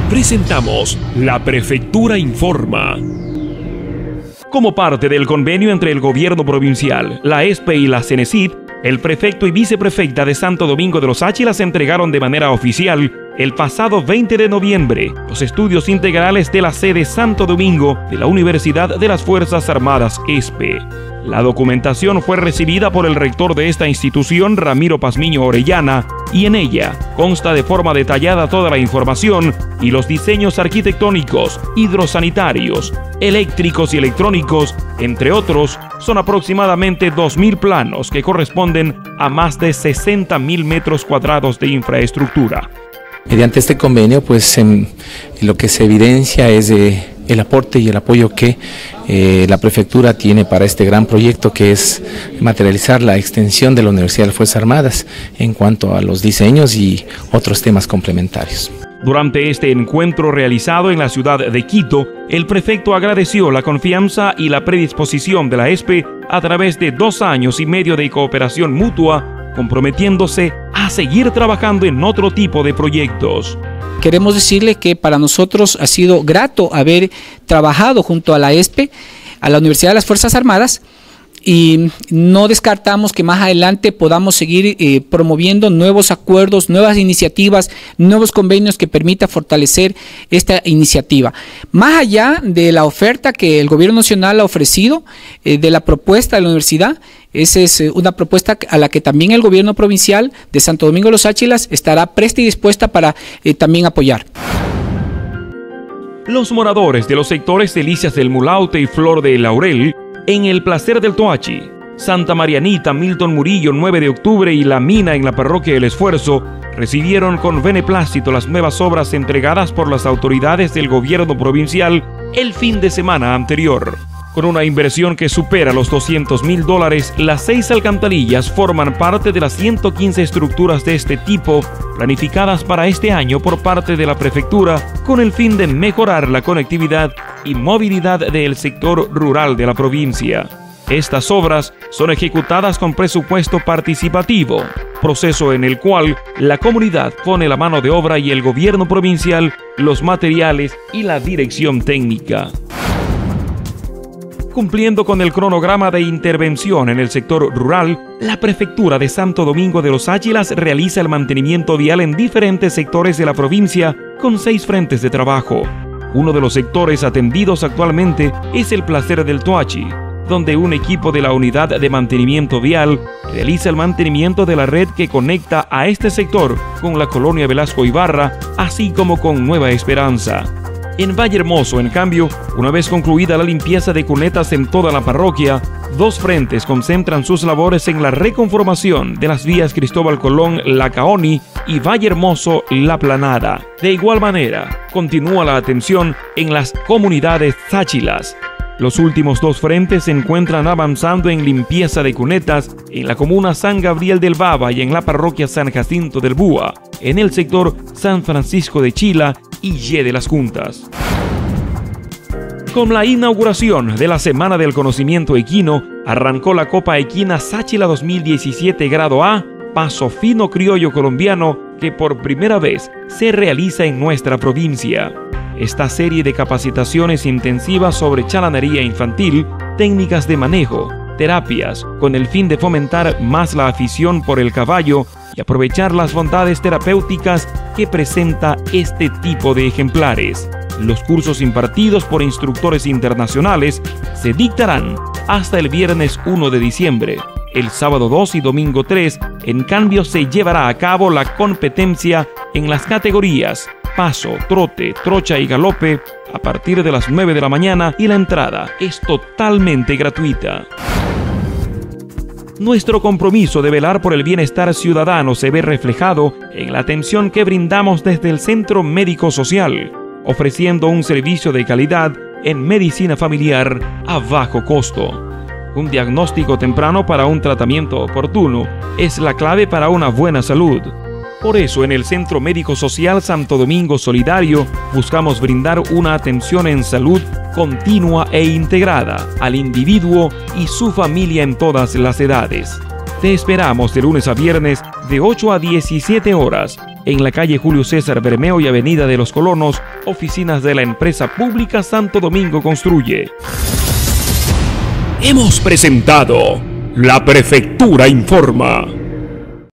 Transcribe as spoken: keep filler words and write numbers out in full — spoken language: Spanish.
Presentamos La Prefectura Informa. Como parte del convenio entre el gobierno provincial, la E S P E y la Cenecit, el prefecto y viceprefecta de Santo Domingo de los Áchilas entregaron de manera oficial el pasado veinte de noviembre los estudios integrales de la sede Santo Domingo de la Universidad de las Fuerzas Armadas E S P E. La documentación fue recibida por el rector de esta institución, Ramiro Pazmiño Orellana, y en ella consta de forma detallada toda la información y los diseños arquitectónicos, hidrosanitarios, eléctricos y electrónicos, entre otros. Son aproximadamente dos mil planos que corresponden a más de sesenta mil metros cuadrados de infraestructura. Mediante este convenio, pues en, en lo que se evidencia es eh, el aporte y el apoyo que eh, la prefectura tiene para este gran proyecto, que es materializar la extensión de la Universidad de las Fuerzas Armadas en cuanto a los diseños y otros temas complementarios. Durante este encuentro realizado en la ciudad de Quito, el prefecto agradeció la confianza y la predisposición de la E S P E a través de dos años y medio de cooperación mutua, comprometiéndose a seguir trabajando en otro tipo de proyectos. Queremos decirle que para nosotros ha sido grato haber trabajado junto a la E S P E, a la Universidad de las Fuerzas Armadas, y no descartamos que más adelante podamos seguir eh, promoviendo nuevos acuerdos, nuevas iniciativas, nuevos convenios que permita fortalecer esta iniciativa. Más allá de la oferta que el Gobierno Nacional ha ofrecido, eh, de la propuesta de la universidad, esa es una propuesta a la que también el Gobierno Provincial de Santo Domingo de los Áchilas estará presta y dispuesta para eh, también apoyar. Los moradores de los sectores Delicias del Mulaute y Flor de Laurel, en el Placer del Toachi, Santa Marianita, Milton Murillo, nueve de octubre y La Mina en la parroquia El Esfuerzo, recibieron con beneplácito las nuevas obras entregadas por las autoridades del gobierno provincial el fin de semana anterior. Con una inversión que supera los doscientos mil dólares, las seis alcantarillas forman parte de las ciento quince estructuras de este tipo planificadas para este año por parte de la prefectura, con el fin de mejorar la conectividad y movilidad del sector rural de la provincia. Estas obras son ejecutadas con presupuesto participativo, proceso en el cual la comunidad pone la mano de obra y el gobierno provincial los materiales y la dirección técnica. Cumpliendo con el cronograma de intervención en el sector rural, la Prefectura de Santo Domingo de los Áchilas realiza el mantenimiento vial en diferentes sectores de la provincia con seis frentes de trabajo. Uno de los sectores atendidos actualmente es el Placer del Toachi, donde un equipo de la Unidad de Mantenimiento Vial realiza el mantenimiento de la red que conecta a este sector con la colonia Velasco Ibarra, así como con Nueva Esperanza. En Vallehermoso, en cambio, una vez concluida la limpieza de cunetas en toda la parroquia, dos frentes concentran sus labores en la reconformación de las vías Cristóbal Colón La Caoni y Vallehermoso La Planada. De igual manera, continúa la atención en las comunidades Áchilas. Los últimos dos frentes se encuentran avanzando en limpieza de cunetas en la comuna San Gabriel del Baba y en la parroquia San Jacinto del Búa, en el sector San Francisco de Chila y Ye de las Juntas. Con la inauguración de la Semana del Conocimiento Equino, arrancó la Copa Equina Sáchila dos mil diecisiete Grado A, Paso Fino Criollo Colombiano, que por primera vez se realiza en nuestra provincia. Esta serie de capacitaciones intensivas sobre chalanería infantil, técnicas de manejo, terapias, con el fin de fomentar más la afición por el caballo y aprovechar las bondades terapéuticas que presenta este tipo de ejemplares. Los cursos impartidos por instructores internacionales se dictarán hasta el viernes uno de diciembre. El sábado dos y domingo tres, en cambio, se llevará a cabo la competencia en las categorías paso, trote, trocha y galope a partir de las nueve de la mañana, y la entrada es totalmente gratuita. Nuestro compromiso de velar por el bienestar ciudadano se ve reflejado en la atención que brindamos desde el Centro Médico Social, ofreciendo un servicio de calidad en medicina familiar a bajo costo. Un diagnóstico temprano para un tratamiento oportuno es la clave para una buena salud. Por eso, en el Centro Médico Social Santo Domingo Solidario buscamos brindar una atención en salud continua e integrada al individuo y su familia en todas las edades. Te esperamos de lunes a viernes de ocho a diecisiete horas en la calle Julio César Bermeo y Avenida de los Colonos, oficinas de la empresa pública Santo Domingo Construye. Hemos presentado La Prefectura Informa.